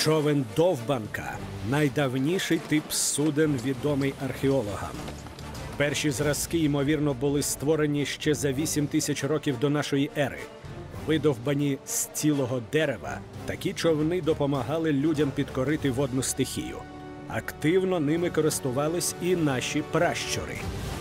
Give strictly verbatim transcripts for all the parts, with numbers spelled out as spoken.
Човен «Довбанка» – найдавніший тип суден, відомий археологам. Перші зразки, ймовірно, були створені ще за вісім тисяч років до нашої ери. Видовбані з цілого дерева, такі човни допомагали людям підкорити водну стихію. Активно ними користувались і наші пращури.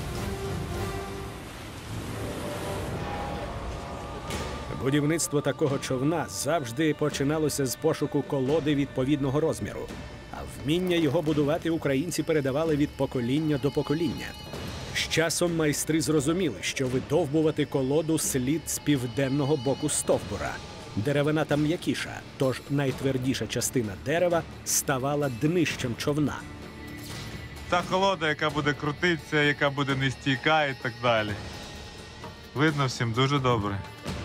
Будівництво такого човна завжди починалося з пошуку колоди відповідного розміру, а вміння його будувати українці передавали від покоління до покоління. З часом майстри зрозуміли, що видовбувати колоду слід з південного боку стовбура. Деревина там м'якіша, тож найтвердіша частина дерева ставала днищем човна. Та колода, яка буде крутитися, яка буде нестійка і так далі. Видно всім дуже добре.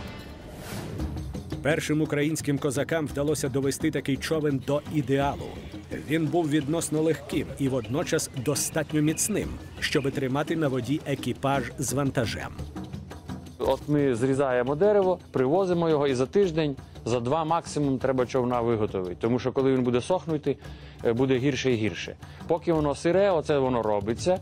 Першим українським козакам вдалося довести такий човен до ідеалу. Він був відносно легким і водночас достатньо міцним, щоб тримати на воді екіпаж з вантажем. От ми зрізаємо дерево, привозимо його і за тиждень, за два максимум треба човна виготовити. Тому що коли він буде сохнути, буде гірше і гірше. Поки воно сире, оце воно робиться.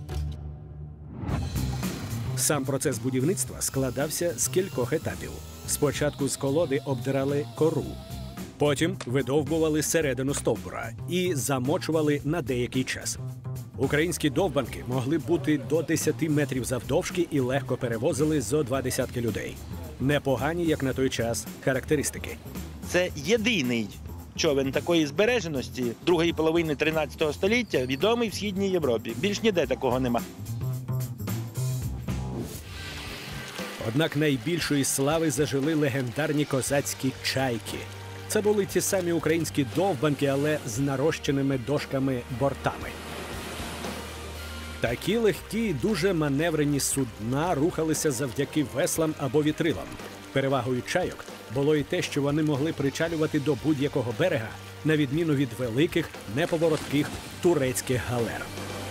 Сам процес будівництва складався з кількох етапів. Спочатку з колоди обдирали кору, потім видовбували середину стовбура і замочували на деякий час. Українські довбанки могли бути до десяти метрів завдовжки і легко перевозили зо два десятки людей. Непогані, як на той час, характеристики. Це єдиний човен такої збереженості другої половини тринадцятого століття, відомий в Східній Європі. Більш ніде такого нема. Однак найбільшої слави зажили легендарні козацькі чайки. Це були ті самі українські довбанки, але з нарощеними дошками-бортами. Такі легкі і дуже маневрені судна рухалися завдяки веслам або вітрилам. Перевагою чайок було і те, що вони могли причалювати до будь-якого берега, на відміну від великих, неповоротких турецьких галер.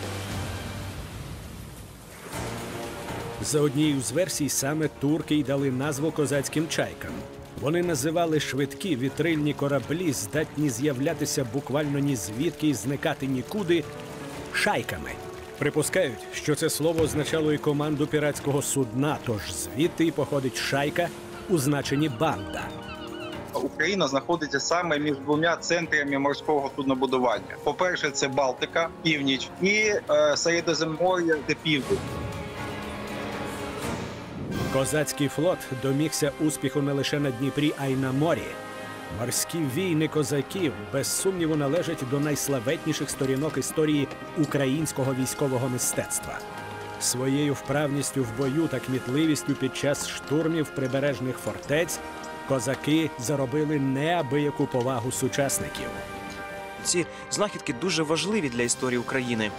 За однією з версій, саме турки й дали назву козацьким чайкам. Вони називали швидкі вітрильні кораблі, здатні з'являтися буквально ні звідки і зникати нікуди, шайками. Припускають, що це слово означало і команду піратського судна, тож звідти й походить шайка у значенні банда. Україна знаходиться саме між двома центрами морського суднобудування. По-перше, це Балтика, північ, і е, Середземномор'я, де південь. Козацький флот домігся успіху не лише на Дніпрі, а й на морі. Морські війни козаків, без сумніву, належать до найславетніших сторінок історії українського військового мистецтва. Своєю вправністю в бою та кмітливістю під час штурмів прибережних фортець козаки заробили неабияку повагу сучасників. Ці знахідки дуже важливі для історії України.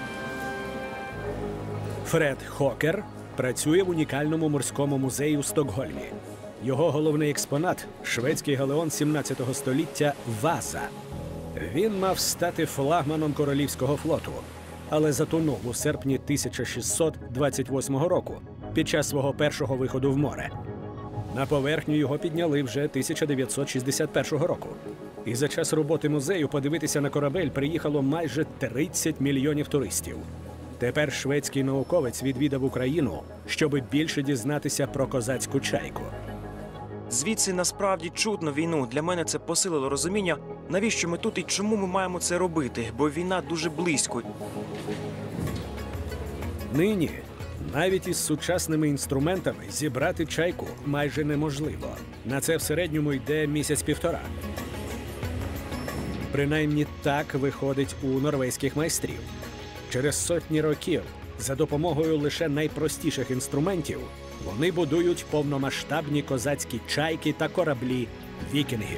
Фред Хокер працює в унікальному морському музеї у Стокгольмі. Його головний експонат – шведський галеон сімнадцятого століття «Васа». Він мав стати флагманом королівського флоту, але затонув у серпні тисяча шістсот двадцять восьмого року під час свого першого виходу в море. На поверхню його підняли вже тисяча дев'ятсот шістдесят першого року. І за час роботи музею подивитися на корабель приїхало майже тридцять мільйонів туристів. Тепер шведський науковець відвідав Україну, щоби більше дізнатися про козацьку чайку. Звідси насправді чутно війну. Для мене це посилило розуміння, навіщо ми тут і чому ми маємо це робити, бо війна дуже близько. Нині навіть із сучасними інструментами зібрати чайку майже неможливо. На це в середньому йде місяць-півтора. Принаймні так виходить у норвезьких майстрів. Через сотні років, за допомогою лише найпростіших інструментів, вони будують повномасштабні козацькі чайки та кораблі вікінгів.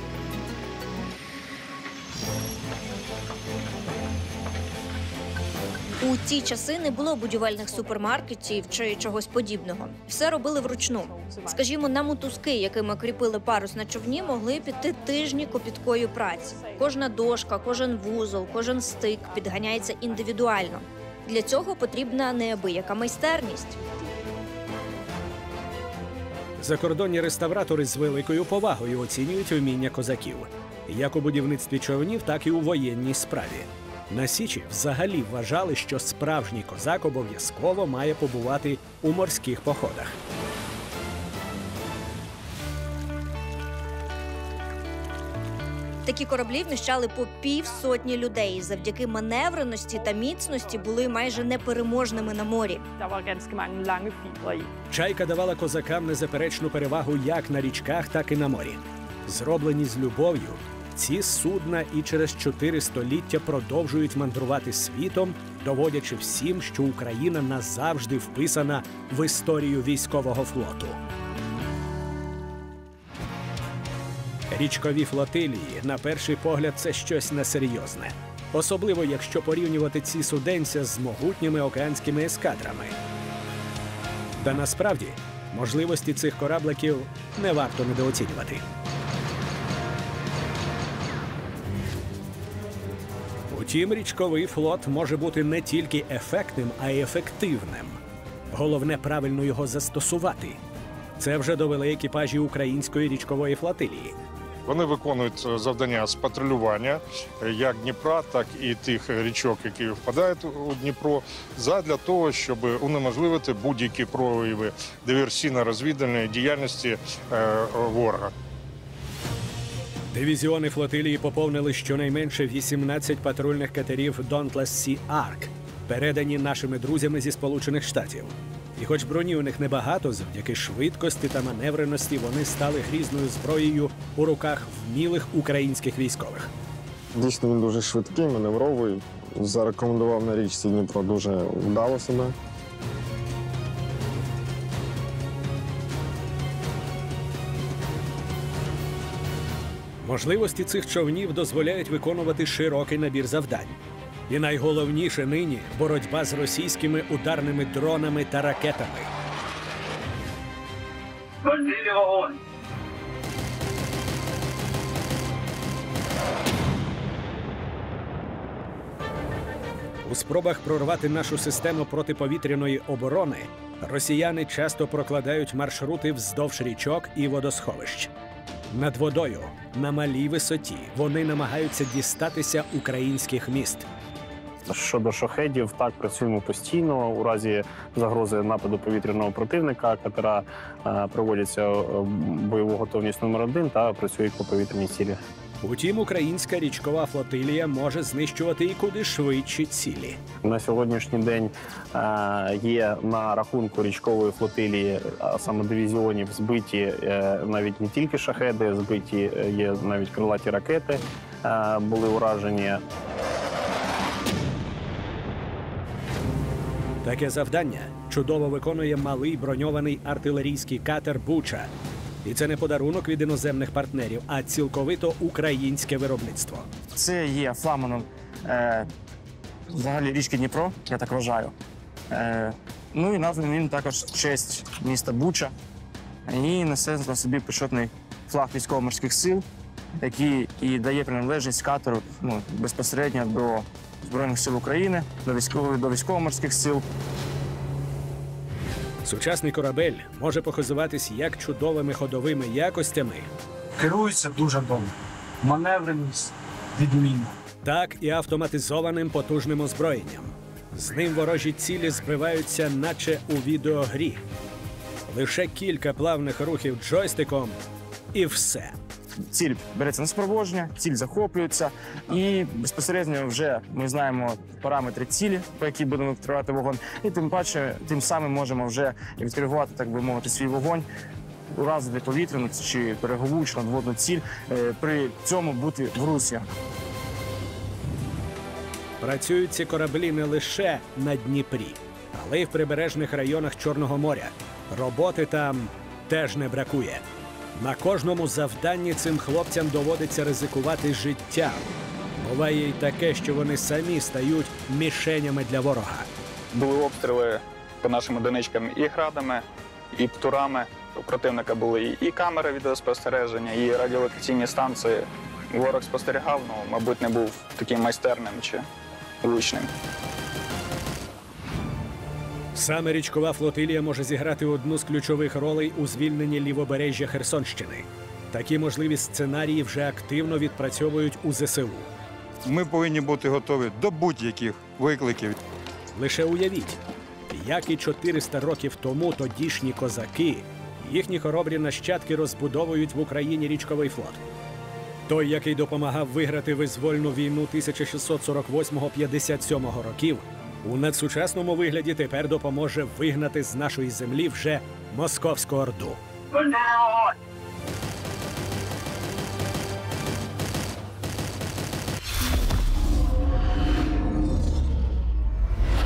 У ті часи не було будівельних супермаркетів чи чогось подібного. Все робили вручну. Скажімо, на мотузки, якими кріпили парус на човні, могли піти тижні копіткої праці. Кожна дошка, кожен вузол, кожен стик підганяється індивідуально. Для цього потрібна неабияка майстерність. Закордонні реставратори з великою повагою оцінюють вміння козаків як у будівництві човнів, так і у воєнній справі. На Січі взагалі вважали, що справжній козак обов'язково має побувати у морських походах. Такі кораблі вміщали по півсотні людей. Завдяки маневреності та міцності були майже непереможними на морі. Der var ganske mange lange fibre i. Чайка давала козакам незаперечну перевагу як на річках, так і на морі. Зроблені з любов'ю, ці судна і через чотири століття продовжують мандрувати світом, доводячи всім, що Україна назавжди вписана в історію військового флоту. Річкові флотилії, на перший погляд, це щось несерйозне. Особливо, якщо порівнювати ці суденця з могутніми океанськими ескадрами. Та насправді, можливості цих корабликів не варто недооцінювати. Утім, річковий флот може бути не тільки ефектним, а й ефективним. Головне – правильно його застосувати. Це вже довели екіпажі української річкової флотилії. Вони виконують завдання з патрулювання як Дніпра, так і тих річок, які впадають у Дніпро, задля того, щоб унеможливити будь-які прояви диверсійно-розвідувальної діяльності ворога. Дивізіони флотилії поповнили щонайменше вісімнадцять патрульних катерів Dauntless Sea Ark, передані нашими друзями зі Сполучених Штатів. І хоч броні у них небагато, завдяки швидкості та маневреності вони стали грізною зброєю у руках вмілих українських військових. Дійсно, він дуже швидкий, маневровий. Зарекомендував на річці Дніпро дуже вдало себе. Можливості цих човнів дозволяють виконувати широкий набір завдань. І найголовніше нині – боротьба з російськими ударними дронами та ракетами. У спробах прорвати нашу систему протиповітряної оборони росіяни часто прокладають маршрути вздовж річок і водосховищ. Над водою, на малій висоті, вони намагаються дістатися українських міст. Щодо шахедів, так, працюємо постійно. У разі загрози нападу повітряного противника катера е, проводяться бойову готовність номер один та працюють по повітряній цілі. Утім, українська річкова флотилія може знищувати і куди швидші цілі. На сьогоднішній день е, є на рахунку річкової флотилії, а саме дивізіонів, збиті е, навіть не тільки шахеди, збиті є навіть крилаті ракети, е, були уражені. Таке завдання чудово виконує малий броньований артилерійський катер «Буча». І це не подарунок від іноземних партнерів, а цілковито українське виробництво. Це є флагманом е, взагалі річки Дніпро, я так вважаю. Е, ну і названий він також в честь міста Буча. І несе на собі почетний флаг військово-морських сил, який і дає приналежність катеру ну, безпосередньо до Збройних сил України, до військових, до військово-морських сил. Сучасний корабель може похизуватись як чудовими ходовими якостями. Керується дуже добре. Маневреність відмінна. Так і автоматизованим потужним озброєнням. З ним ворожі цілі збиваються, наче у відеогрі. Лише кілька плавних рухів джойстиком – і все. Ціль береться на супроводження, ціль захоплюється, і безпосередньо вже ми знаємо параметри цілі, по якій будемо відкривати вогонь, і тим паче, тим самим можемо вже відкривати, так би мовити, свій вогонь, уразити повітряну чи берегову, чи надводну ціль, при цьому бути в русі. Працюють ці кораблі не лише на Дніпрі, але й в прибережних районах Чорного моря. Роботи там теж не бракує. На кожному завданні цим хлопцям доводиться ризикувати життям. Буває й таке, що вони самі стають мішенями для ворога. Були обстріли по нашим одиничкам і градами, і птурами. У противника були і камери відеоспостереження, і радіолокаційні станції. Ворог спостерігав, ну, мабуть, не був таким майстерним чи влучним. Саме річкова флотилія може зіграти одну з ключових ролей у звільненні лівобережжя Херсонщини. Такі можливі сценарії вже активно відпрацьовують у зе се у. Ми повинні бути готові до будь-яких викликів. Лише уявіть, як і чотириста років тому тодішні козаки, їхні хоробрі нащадки розбудовують в Україні річковий флот. Той, який допомагав виграти визвольну війну тисяча шістсот сорок восьмого — п'ятдесят сьомого років, у надсучасному вигляді тепер допоможе вигнати з нашої землі вже московську орду.